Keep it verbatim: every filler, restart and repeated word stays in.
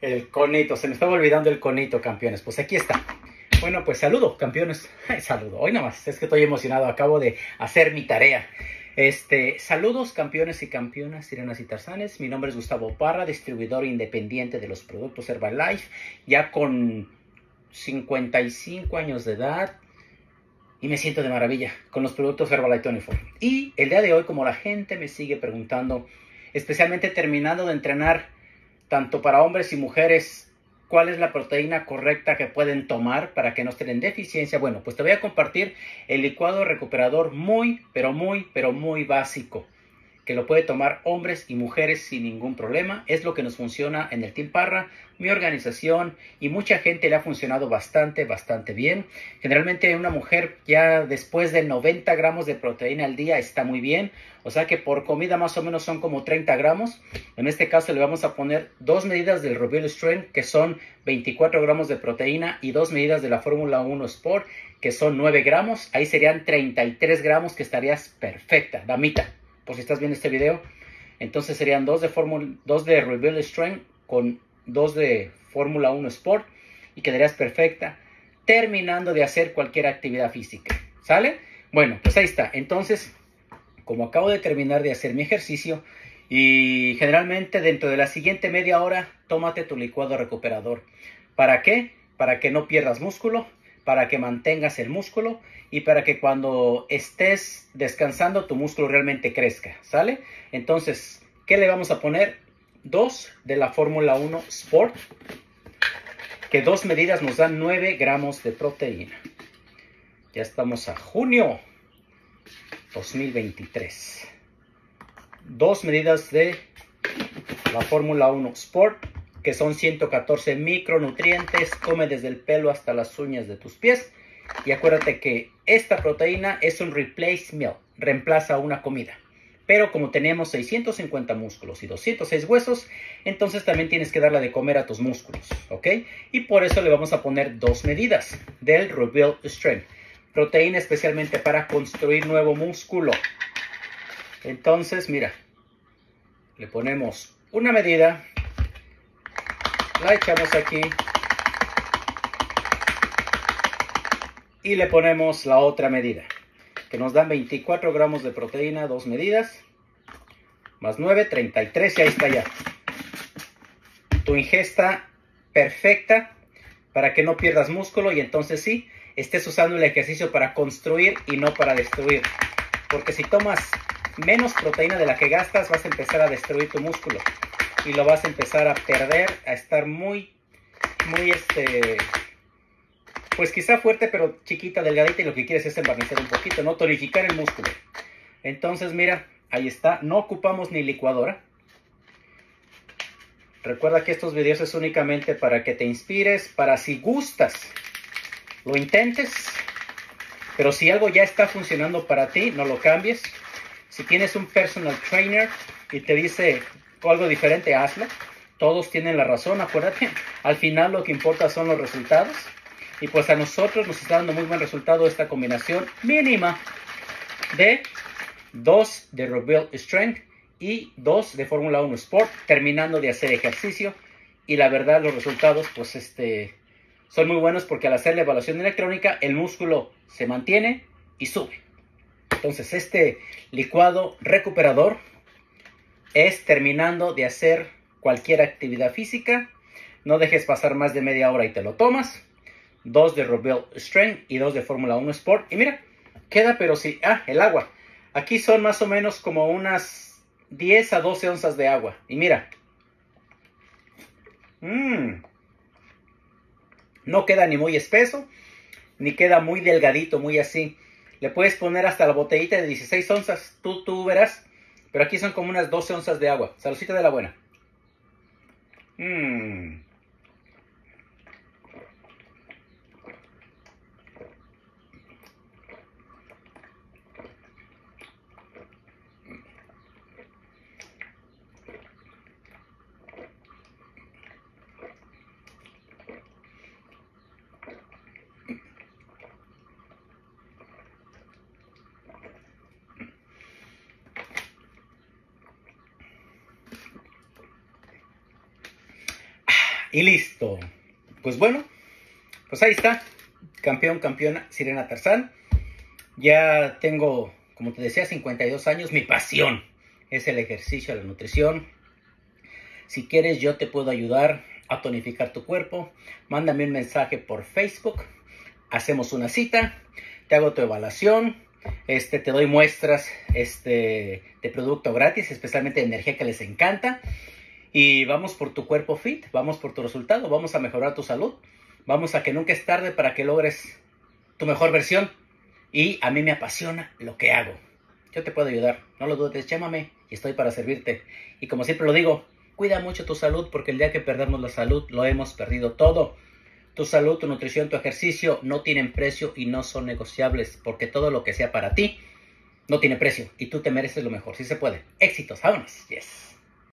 El conito, se me estaba olvidando el conito, campeones. Pues aquí está. Bueno, pues saludo, campeones. Ay, saludo. Hoy nada más, es que estoy emocionado. Acabo de hacer mi tarea. Este, saludos, campeones y campeonas, sirenas y tarzanes. Mi nombre es Gustavo Parra, distribuidor independiente de los productos Herbalife. Ya con cincuenta y cinco años de edad. Y me siento de maravilla con los productos Herbalife veinticuatro. Y el día de hoy, como la gente me sigue preguntando, especialmente terminando de entrenar tanto para hombres y mujeres, ¿cuál es la proteína correcta que pueden tomar para que no estén en deficiencia? Bueno, pues te voy a compartir el licuado recuperador muy, pero muy, pero muy básico, que lo puede tomar hombres y mujeres sin ningún problema. Es lo que nos funciona en el Team Parra, mi organización, y mucha gente le ha funcionado bastante, bastante bien. Generalmente una mujer ya después de noventa gramos de proteína al día está muy bien. O sea que por comida más o menos son como treinta gramos. En este caso le vamos a poner dos medidas del Reveal Strength, que son veinticuatro gramos de proteína, y dos medidas de la Fórmula uno Sport, que son nueve gramos. Ahí serían treinta y tres gramos, que estarías perfecta, damita. Por si estás viendo este video, entonces serían dos de, dos de Reveal Strength con dos de Fórmula uno Sport y quedarías perfecta terminando de hacer cualquier actividad física. ¿Sale? Bueno, pues ahí está. Entonces, como acabo de terminar de hacer mi ejercicio y generalmente dentro de la siguiente media hora, tómate tu licuado recuperador. ¿Para qué? Para que no pierdas músculo, para que mantengas el músculo y para que cuando estés descansando tu músculo realmente crezca, ¿sale? Entonces, ¿qué le vamos a poner? Dos de la Fórmula uno Sport, que dos medidas nos dan nueve gramos de proteína. Ya estamos a junio dos mil veintitrés. Dos medidas de la Fórmula uno Sport, que son ciento catorce micronutrientes. Come desde el pelo hasta las uñas de tus pies. Y acuérdate que esta proteína es un replace meal, reemplaza una comida. Pero como tenemos seiscientos cincuenta músculos y doscientos seis huesos, entonces también tienes que darle de comer a tus músculos, ¿ok? Y por eso le vamos a poner dos medidas del Reveal Strength. Proteína especialmente para construir nuevo músculo. Entonces, mira, le ponemos una medida, la echamos aquí y le ponemos la otra medida, que nos dan veinticuatro gramos de proteína, dos medidas, más nueve, treinta y tres, y ahí está ya. Tu ingesta perfecta para que no pierdas músculo y entonces sí, estés usando el ejercicio para construir y no para destruir. Porque si tomas menos proteína de la que gastas, vas a empezar a destruir tu músculo y lo vas a empezar a perder, a estar muy, muy este... pues quizá fuerte, pero chiquita, delgadita, y lo que quieres es embarnecer un poquito, ¿no? Tonificar el músculo. Entonces, mira, ahí está. No ocupamos ni licuadora. Recuerda que estos videos es únicamente para que te inspires, para si gustas, lo intentes. Pero si algo ya está funcionando para ti, no lo cambies. Si tienes un personal trainer y te dice algo diferente, hazlo. Todos tienen la razón, acuérdate. Al final lo que importa son los resultados. Y pues a nosotros nos está dando muy buen resultado esta combinación mínima de dos de Reveal Strength y dos de Fórmula uno Sport, terminando de hacer ejercicio. Y la verdad, los resultados pues este, son muy buenos porque al hacer la evaluación electrónica, el músculo se mantiene y sube. Entonces este licuado recuperador es terminando de hacer cualquier actividad física. No dejes pasar más de media hora y te lo tomas. Dos de Reveal Strength y dos de Fórmula uno Sport. Y mira, queda pero sí. Ah, el agua. Aquí son más o menos como unas diez a doce onzas de agua. Y mira. Mmm. No queda ni muy espeso, ni queda muy delgadito, muy así. Le puedes poner hasta la botellita de dieciséis onzas. Tú, tú verás. Pero aquí son como unas doce onzas de agua. Saludcita de la buena. Mmm. y listo. Pues bueno, pues ahí está. Campeón, campeona, Sirena Tarzán. Ya tengo, como te decía, cincuenta y dos años. Mi pasión es el ejercicio, la nutrición. Si quieres, yo te puedo ayudar a tonificar tu cuerpo. Mándame un mensaje por Facebook. Hacemos una cita. Te hago tu evaluación. Este, te doy muestras este, de producto gratis, especialmente de energía que les encanta. Y vamos por tu cuerpo fit. Vamos por tu resultado. Vamos a mejorar tu salud. Vamos a que nunca es tarde para que logres tu mejor versión. Y a mí me apasiona lo que hago. Yo te puedo ayudar. No lo dudes, llámame y estoy para servirte. Y como siempre lo digo, cuida mucho tu salud porque el día que perdemos la salud lo hemos perdido todo. Tu salud, tu nutrición, tu ejercicio no tienen precio y no son negociables porque todo lo que sea para ti no tiene precio y tú te mereces lo mejor. Sí se puede. Éxitos, vámonos. Yes.